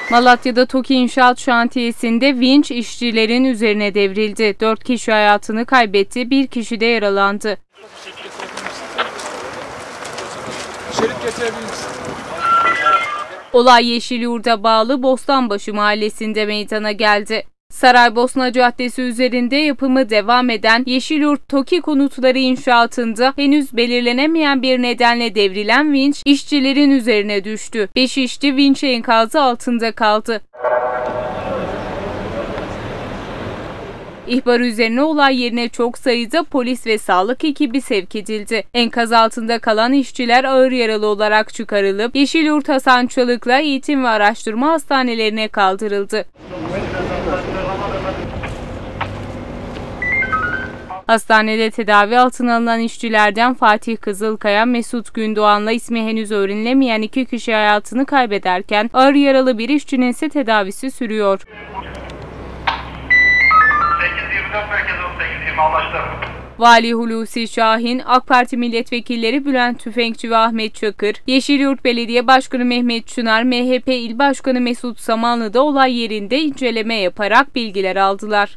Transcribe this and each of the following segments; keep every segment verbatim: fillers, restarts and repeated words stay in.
Malatya'da TOKİ İnşaat Şantiyesi'nde vinç işçilerin üzerine devrildi. Dört kişi hayatını kaybetti, bir kişi de yaralandı. Olay Yeşilyurt'a bağlı Bostanbaşı mahallesinde meydana geldi. Saraybosna Caddesi üzerinde yapımı devam eden Yeşilyurt TOKİ konutları inşaatında henüz belirlenemeyen bir nedenle devrilen vinç işçilerin üzerine düştü. Beş işçi vinç enkazı altında kaldı. İhbar üzerine olay yerine çok sayıda polis ve sağlık ekibi sevk edildi. Enkaz altında kalan işçiler ağır yaralı olarak çıkarılıp Yeşilyurt Hasan Çalık'la eğitim ve araştırma hastanelerine kaldırıldı. Hastanede tedavi altına alınan işçilerden Fatih Kızılkaya, Mesut Gündoğan'la ismi henüz öğrenilemeyen iki kişi hayatını kaybederken ağır yaralı bir işçinin ise tedavisi sürüyor. Vali Hulusi Şahin, AK Parti milletvekilleri Bülent Tüfekçi ve Ahmet Çakır, Yeşilyurt Belediye Başkanı Mehmet Çınar, M H P İl Başkanı Mesut Samanlı da olay yerinde inceleme yaparak bilgiler aldılar.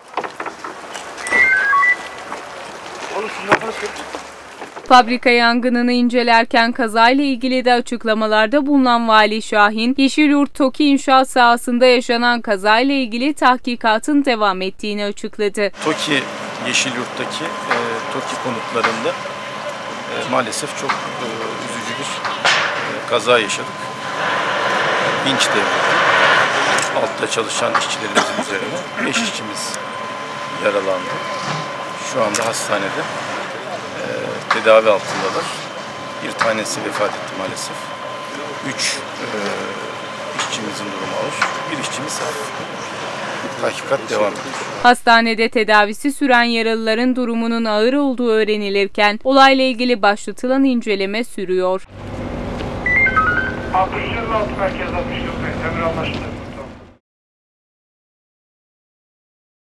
Fabrika yangınını incelerken kazayla ilgili de açıklamalarda bulunan Vali Şahin, Yeşilyurt TOKİ inşaat sahasında yaşanan kazayla ilgili tahkikatın devam ettiğini açıkladı. TOKİ Yeşilyurt'taki e, TOKİ konutlarında e, maalesef çok e, üzücü bir e, kaza yaşadık. Vinç devrildi. Altta çalışan işçilerimizin üzerine beş işçimiz yaralandı. Şu anda hastanede e, tedavi altındalar. Bir tanesi vefat etti maalesef. Üç e, işçimizin durumu ağır. Bir işçimiz hafif. Tahkikat devam ediyor. Hastanede tedavisi süren yaralıların durumunun ağır olduğu öğrenilirken olayla ilgili başlatılan inceleme sürüyor. altı yüz yirmi altı merkez altmış dokuz, emir anlaşıldı.